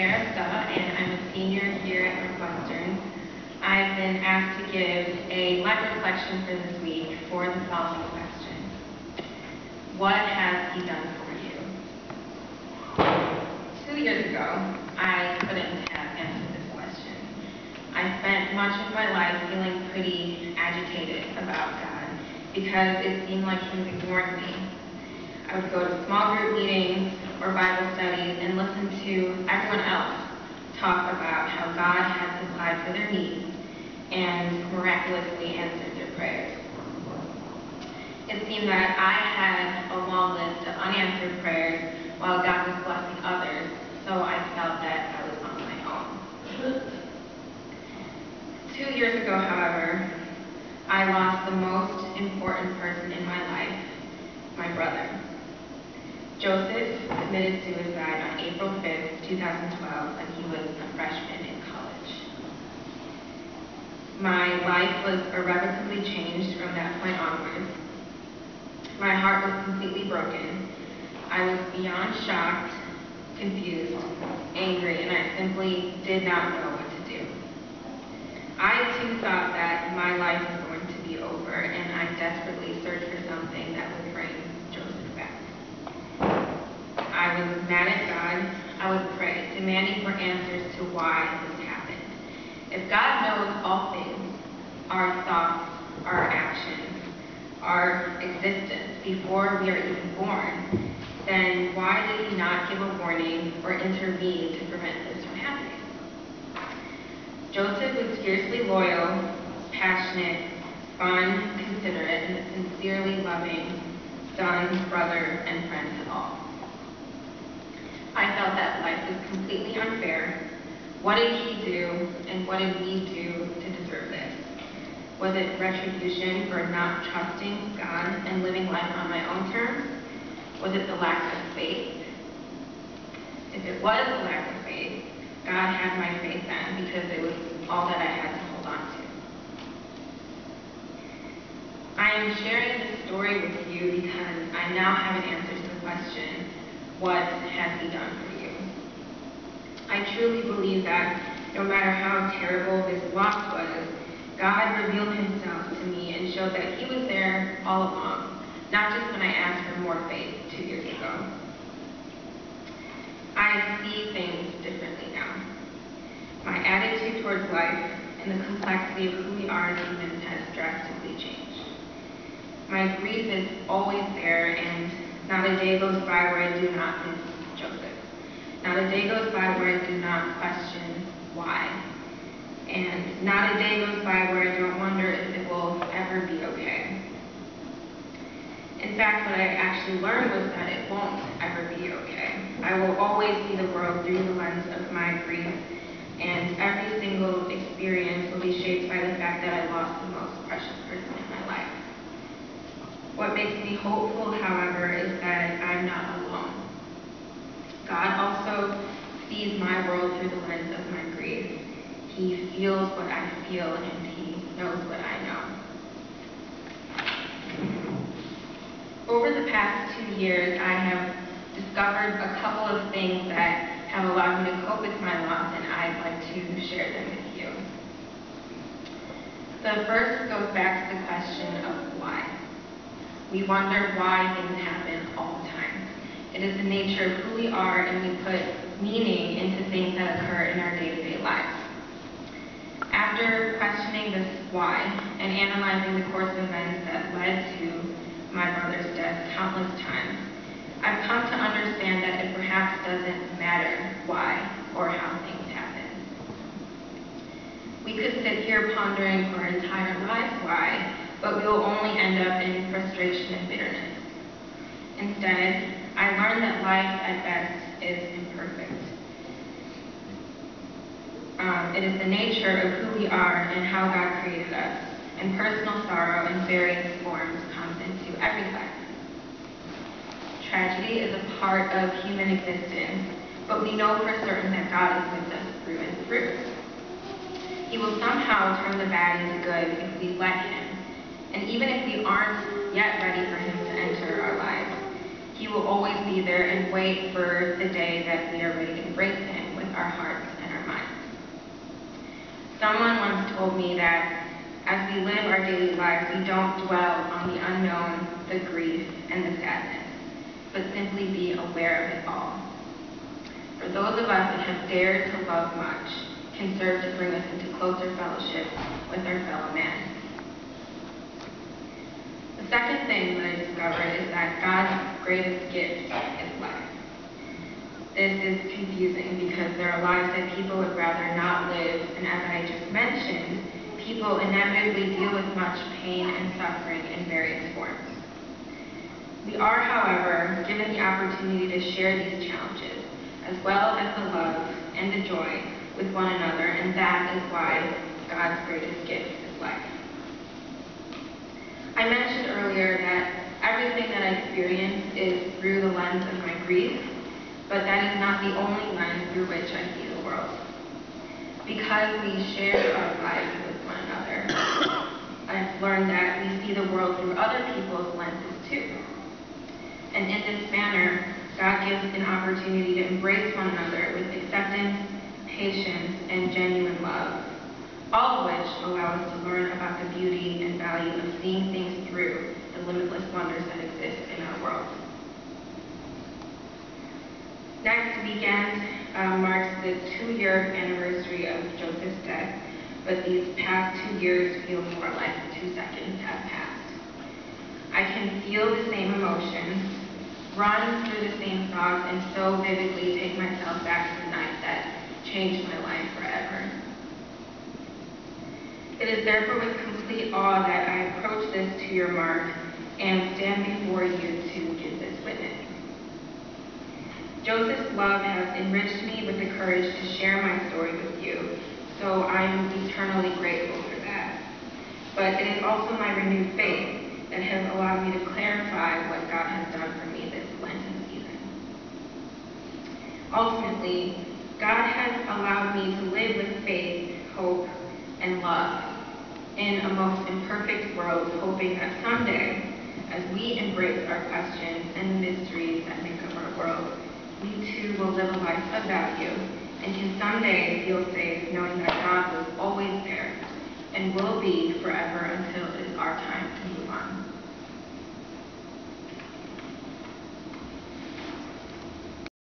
and I'm a senior here at Northwestern. I've been asked to give a Lent reflection for this week for the following question. What has He done for you? 2 years ago, I couldn't have answered this question. I spent much of my life feeling pretty agitated about God because it seemed like He was ignoring me. I would go to small group meetings or Bible studies and listen to everyone else talk about how God had supplied for their needs and miraculously answered their prayers. It seemed that I had a long list of unanswered prayers while God was blessing others, so I felt that I was on my own. 2 years ago, however, I lost the most important person in my life, my brother. Joseph committed suicide on April 5th, 2012, when he was a freshman in college. My life was irrevocably changed from that point onwards. My heart was completely broken. I was beyond shocked, confused, angry, and I simply did not know what to do. I too thought that my life was going to be over, and I desperately searched for something that would bring Joseph back. I was mad at God. I would pray, demanding for answers to why this happened. If God knows all things, our thoughts, our actions, our existence before we are even born, then why did He not give a warning or intervene to prevent this from happening? Joseph was fiercely loyal, passionate, fun, considerate, and a sincerely loving son, brother, and friend to all. I felt that life was completely unfair. What did he do, and what did we do to deserve this? Was it retribution for not trusting God and living life on my own terms? Was it the lack of faith? If it was the lack of faith, God had my faith then, because it was all that I had to hold on to. I am sharing this story with you because I now have an answer to the question, what has He done for you? I truly believe that no matter how terrible this loss was, God revealed Himself to me and showed that He was there all along, not just when I asked for more faith 2 years ago. I see things differently now. My attitude towards life and the complexity of who we are as humans has drastically changed. My grief is always there, and not a day goes by where I do not miss Joseph. Not a day goes by where I do not question why. And not a day goes by where I don't wonder if it will ever be okay. In fact, what I actually learned was that it won't ever be okay. I will always see the world through the lens of my grief, and every single experience will be shaped by the fact that I lost the most precious person in my life. What makes me hopeful, however, is that I'm not alone. God also sees my world through the lens of my grief. He feels what I feel, and He knows what I know. Over the past 2 years, I have discovered a couple of things that have allowed me to cope with my loss, and I'd like to share them with you. The first goes back to the question of why. We wonder why things happen all the time. It is the nature of who we are, and we put meaning into things that occur in our day-to-day lives. After questioning this why and analyzing the course of events that led to my brother's death countless times, I've come to understand that it perhaps doesn't matter why or how things happen. We could sit here pondering for our entire lives why, but we will only end up in frustration and bitterness. Instead, I learned that life at best is imperfect. It is the nature of who we are and how God created us, and personal sorrow in various forms comes into every life. Tragedy is a part of human existence, but we know for certain that God is with us through and through. He will somehow turn the bad into good if we let Him, and even if we aren't yet ready for Him to enter our lives, He will always be there and wait for the day that we are ready to embrace Him with our hearts Someone once told me that as we live our daily lives, we don't dwell on the unknown, the grief, and the sadness, but simply be aware of it all. For those of us that have dared to love much, can serve to bring us into closer fellowship with our fellow man. The second thing that I discovered is that God's greatest gift is life. This is confusing because there are lives that people would rather not live, and as I just mentioned, people inevitably deal with much pain and suffering in various forms. We are, however, given the opportunity to share these challenges, as well as the love and the joy with one another, and that is why God's greatest gift is life. I mentioned earlier that everything that I experience is through the lens of my grief, but that is not the only lens through which I see the world. Because we share our lives with one another, I've learned that we see the world through other people's lenses too. And in this manner, God gives an opportunity to embrace one another with acceptance, patience, and genuine love, all of which allow us to learn about the beauty and value of seeing things through the limitless wonders that exist in our world. Next weekend marks the 2-year anniversary of Joseph's death, but these past 2 years feel more like 2 seconds have passed. I can feel the same emotions, run through the same thoughts, and so vividly take myself back to the night that changed my life forever. It is therefore with complete awe that I approach this 2-year mark and stand before you to give this witness. Joseph's love has enriched me with the courage to share my story with you, so I'm eternally grateful for that. But it is also my renewed faith that has allowed me to clarify what God has done for me this Lenten season. Ultimately, God has allowed me to live with faith, hope, and love in a most imperfect world, hoping that someday, as we embrace our questions and the mysteries that make up our world, we too will live a life of value and can someday feel safe knowing that God was always there and will be forever until it is our time to move